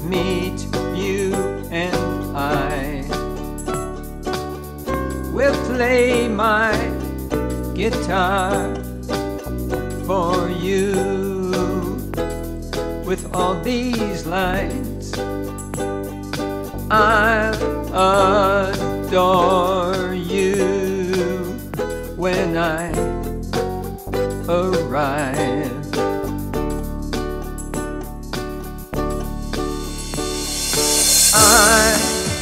meet you, and I will play my guitar for you. With all these lines, I'll adore you when I arrive. I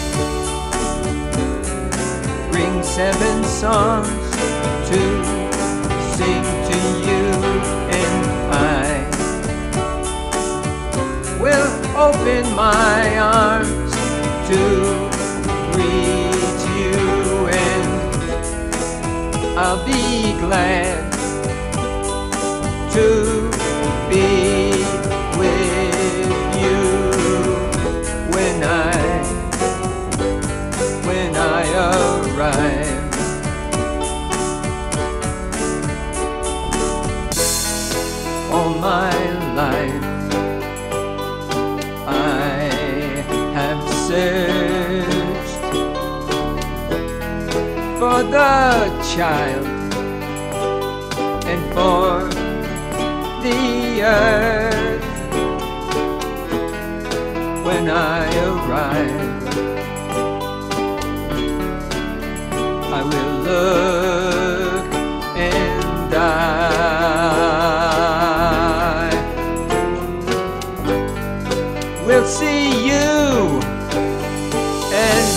bring 7 songs to sing to you, and I will open my arms to greet you, and I'll be glad to be with you when I arrive. All my life I have searched for the child and for the earth. When I arrive, I will look and I will see you, and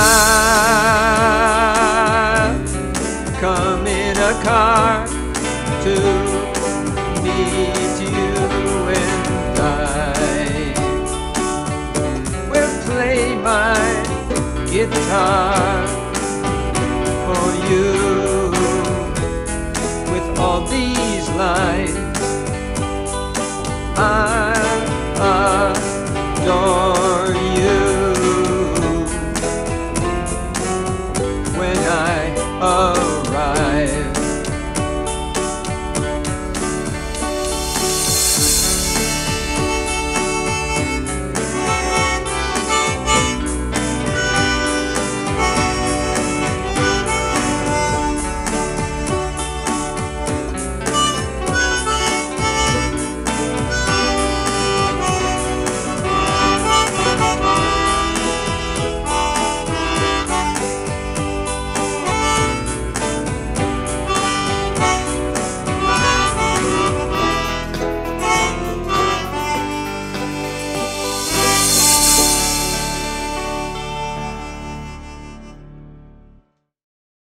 I'll come in a car to meet you, and I will play my guitar for you. With all these lines,